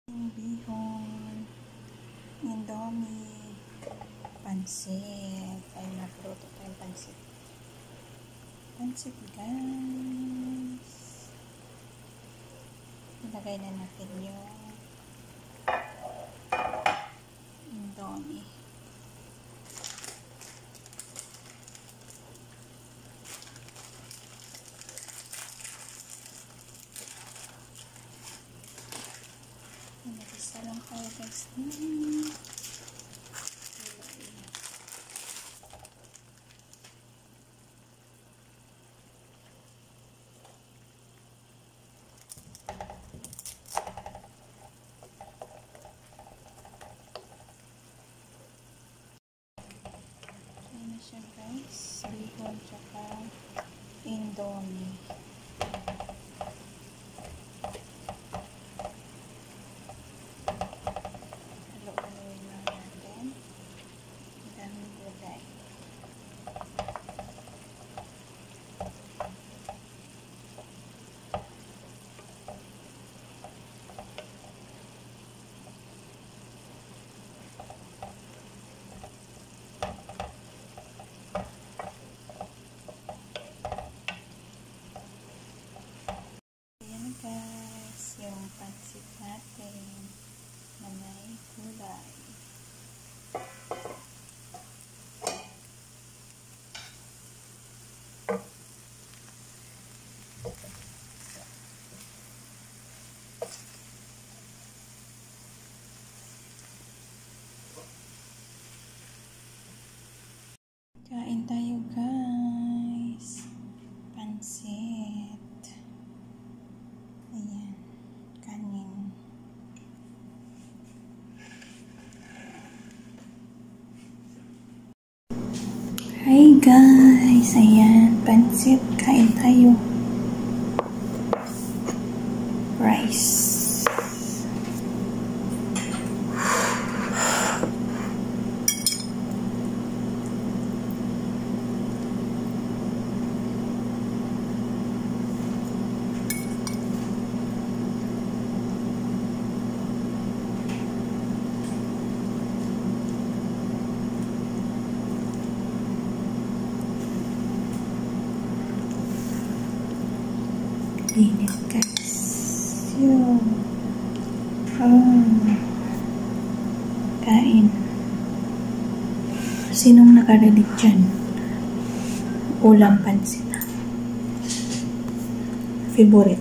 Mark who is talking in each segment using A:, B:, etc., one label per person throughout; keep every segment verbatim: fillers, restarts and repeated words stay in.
A: Bihon, indomie, pansit. Ay, nagluto tayong pansit. Pansit, guys. Ilagay na natin yung indomie. Nag-isa lang tayo, guys. Hmm. Ayan na siya, guys. Bihon tsaka indomie. Guys, yung pansit natin na may gulay. Kain tayo, guys. Pansit. Ayan, kanin. Hi guys, ayan, pansit. Kain tayo. Rice. Init, guys. Yun. Oh. Kain. Sinong nakarinig dyan? Ulam pansit. Favorite.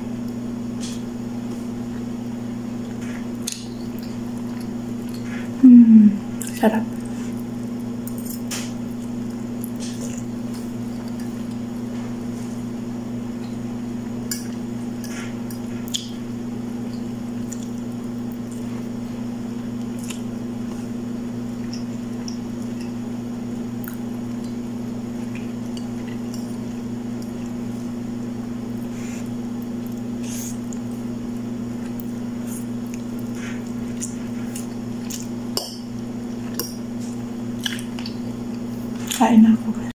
A: Hmm. Sarap. Kain ako.